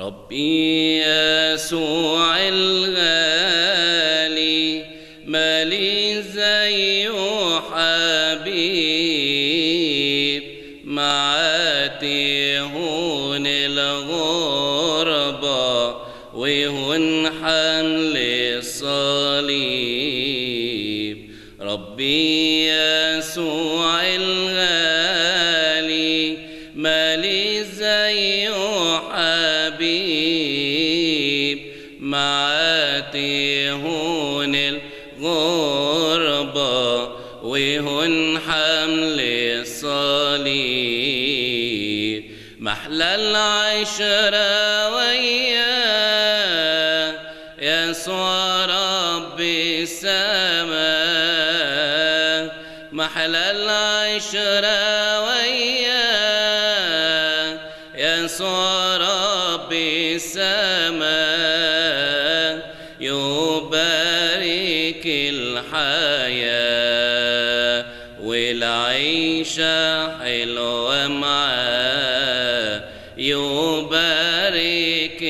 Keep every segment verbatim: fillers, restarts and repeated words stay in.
ربي يسوع الغالي مالي زيه حبيب، معاتي هون الغربة وهون حمل الصليب. ربي يسوع الغالي مالي زيه حبيب، معاتي هون الغربة وهون حمل الصليب. محلى العشرة وياه يسوع رب السماء، محلى العشرة وياه يسوع رب السماء، يبارك الحياة والعيشة حلوة معاه، يبارك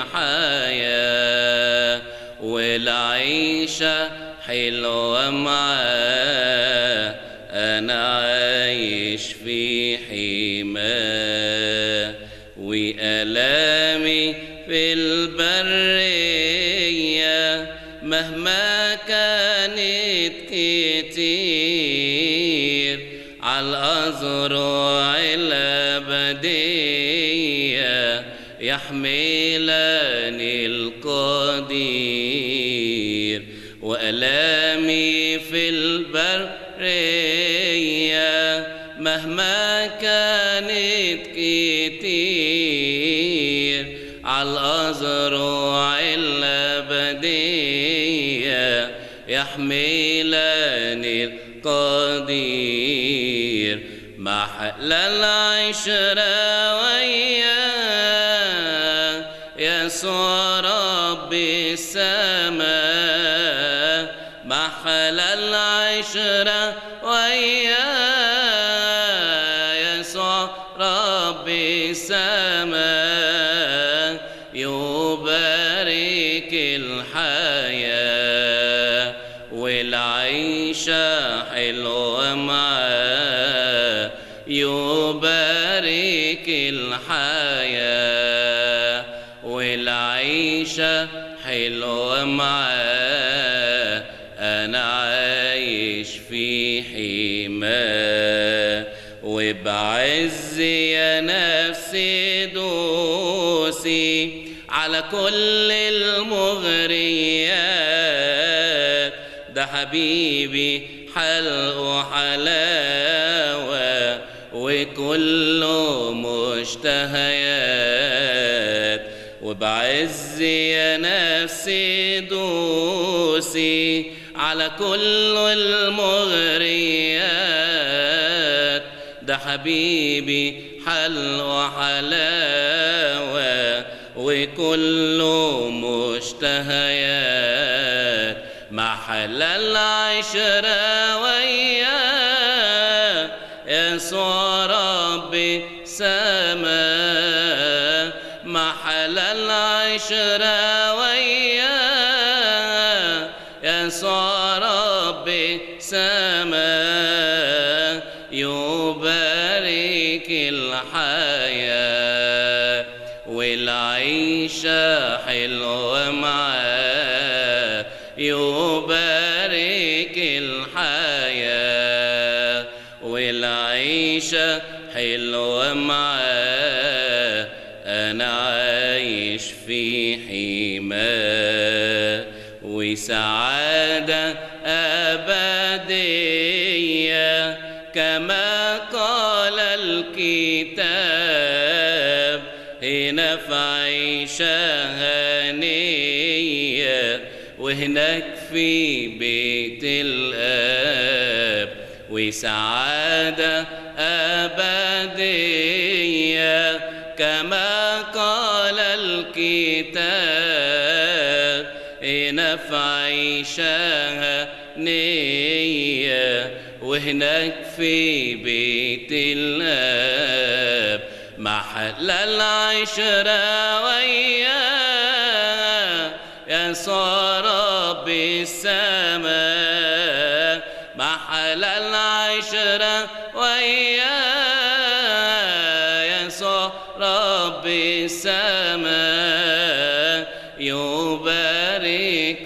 الحياة والعيشة حلوة معاه. أنا عايش في حماه وآلامي في البرية مهما كانت كتير، عالأزرع الأبدية يحملني القدير. وآلامي في البرية مهما كانت كتير، عالأزرع الأبدية يحملني القدير. محلى العشرة وياه يسوع رب السماء، محلى العشرة وياه يسوع رب السماء، يبارك الحياة والعيشة حلوة معاه، يبارك الحياة والعيشة حلوة معاه. أنا عايش في حماه وبعز يا نفسي دوسي على كل المغريات، ده حبيبي حلقه حلاوة وكله مشتهيات. وبعز يا نفسي دوسي على كل المغريات، ده حبيبي حلوة حلاوة وكله مشتهيات. محلى العشرة وياه يسوع رب السماء، محلى العشرة وياه يسوع رب السماء، يبارك الحياة والعيشة حلوة معاه، يبارك الحياة والعيشة حلوة معاه. أنا عايش في حماه وسعادة أبدية كما قال الكتاب، هنا في عيشة هنية وهناك في بيت الآب. وسعادة أبدية كما قال الكتاب، هنا في عيشة هنية وهناك في بيت الآب. محلى العشرة وياه يسوع رب السماء، محلى العشرة وياه يسوع رب السماء، يبارك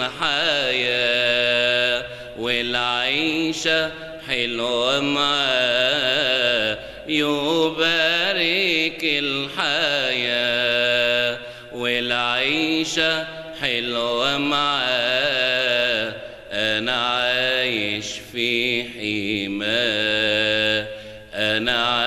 الحياة والعيشة حلوة معاه، يبارك الحياة والعيشة حلوة معاه، أنا عايش في حماه، أنا